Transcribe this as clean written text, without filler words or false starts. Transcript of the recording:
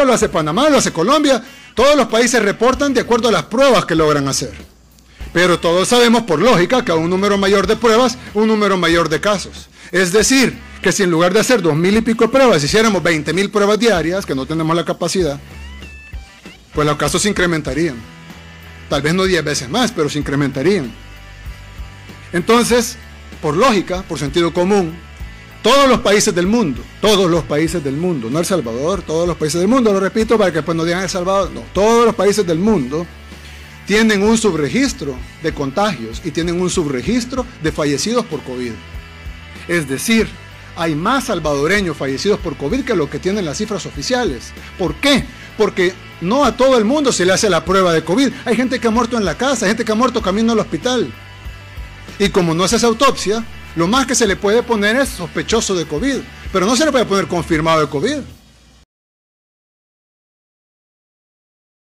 Rico, lo hace Panamá, lo hace Colombia. Todos los países reportan de acuerdo a las pruebas que logran hacer. Pero todos sabemos por lógica que a un número mayor de pruebas, un número mayor de casos. Es decir, que si en lugar de hacer 2.000 y pico pruebas, hiciéramos 20.000 pruebas diarias, que no tenemos la capacidad, pues los casos se incrementarían. Tal vez no 10 veces más, pero se incrementarían. Entonces, por lógica, por sentido común, todos los países del mundo, no El Salvador, todos los países del mundo, lo repito para que después no digan El Salvador, no, todos los países del mundo tienen un subregistro de contagios y tienen un subregistro de fallecidos por COVID. Es decir, hay más salvadoreños fallecidos por COVID que lo que tienen las cifras oficiales. ¿Por qué? Porque no a todo el mundo se le hace la prueba de COVID. Hay gente que ha muerto en la casa, hay gente que ha muerto camino al hospital. Y como no se hace autopsia, lo más que se le puede poner es sospechoso de COVID, pero no se le puede poner confirmado de COVID.